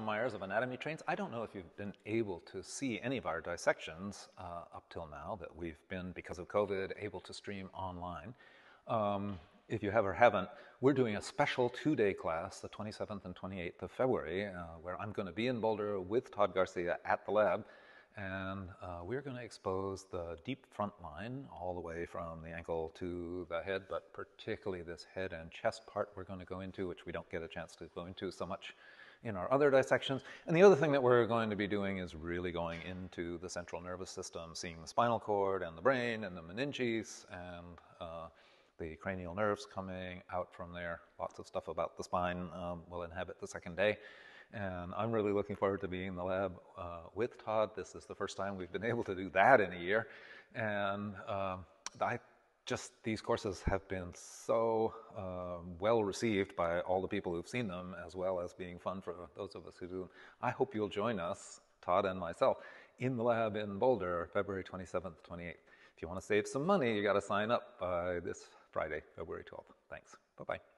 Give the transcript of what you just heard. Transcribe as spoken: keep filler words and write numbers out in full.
Myers of Anatomy Trains. I don't know if you've been able to see any of our dissections uh, up till now that we've been, because of COVID, able to stream online. Um, if you have or haven't, we're doing a special two-day class, the twenty-seventh and twenty-eighth of February, uh, where I'm going to be in Boulder with Todd Garcia at the lab, and uh, we're going to expose the deep front line all the way from the ankle to the head, but particularly this head and chest part we're going to go into, which we don't get a chance to go into so much in our other dissections. And the other thing that we're going to be doing is really going into the central nervous system, seeing the spinal cord and the brain and the meninges and uh, the cranial nerves coming out from there. Lots of stuff about the spine um, will inhabit the second day. And I'm really looking forward to being in the lab uh, with Todd. This is the first time we've been able to do that in a year. And uh, I just, these courses have been so uh, well received by all the people who've seen them, as well as being fun for those of us who do them. I hope you'll join us, Todd and myself, in the lab in Boulder, February twenty-seventh, twenty-eighth. If you want to save some money, you got to sign up by this Friday, February twelfth. Thanks. Bye-bye.